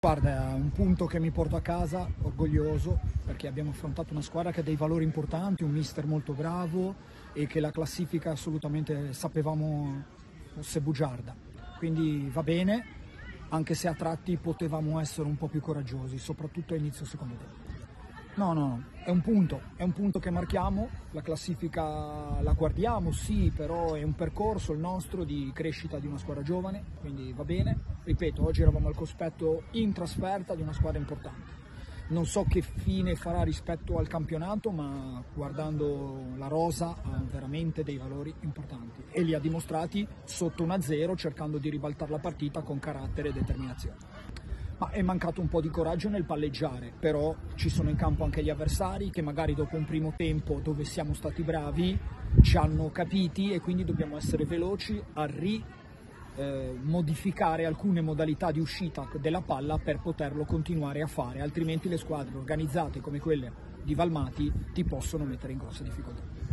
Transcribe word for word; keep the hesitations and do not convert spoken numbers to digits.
Guarda, è un punto che mi porto a casa, orgoglioso, perché abbiamo affrontato una squadra che ha dei valori importanti, un mister molto bravo e che la classifica assolutamente sapevamo fosse bugiarda. Quindi va bene, anche se a tratti potevamo essere un po' più coraggiosi, soprattutto a inizio secondo tempo. No, no, no, è un punto, è un punto che marchiamo, la classifica la guardiamo, sì, però è un percorso il nostro di crescita di una squadra giovane, quindi va bene. Ripeto, oggi eravamo al cospetto in trasferta di una squadra importante. Non so che fine farà rispetto al campionato, ma guardando la rosa ha veramente dei valori importanti e li ha dimostrati sotto uno a zero cercando di ribaltare la partita con carattere e determinazione. Ma è mancato un po' di coraggio nel palleggiare, però ci sono in campo anche gli avversari che magari dopo un primo tempo dove siamo stati bravi ci hanno capiti e quindi dobbiamo essere veloci a ri eh, modificare alcune modalità di uscita della palla per poterlo continuare a fare, altrimenti le squadre organizzate come quelle di Valmati ti possono mettere in grosse difficoltà.